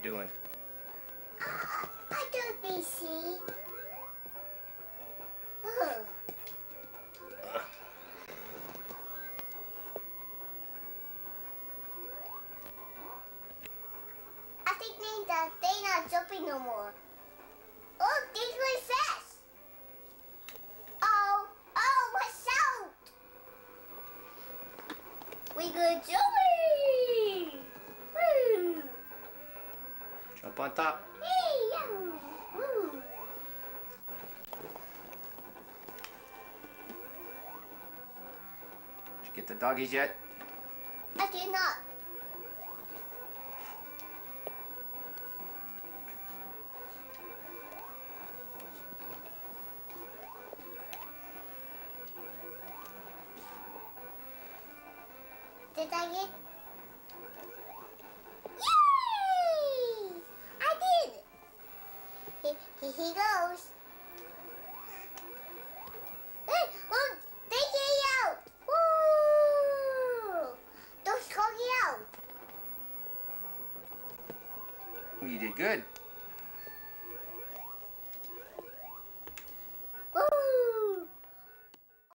doing? I don't be see. Oh. I think they're not jumping no more. Oh, they're going fast. Oh, watch out. We go jumping. Woo. Jump on top. Hey, yeah. Woo. Did you get the doggies yet? I did not. Did I get? Yay! I did. Here he goes. Hey, oh, they get out. Woo! Those go out. You did good.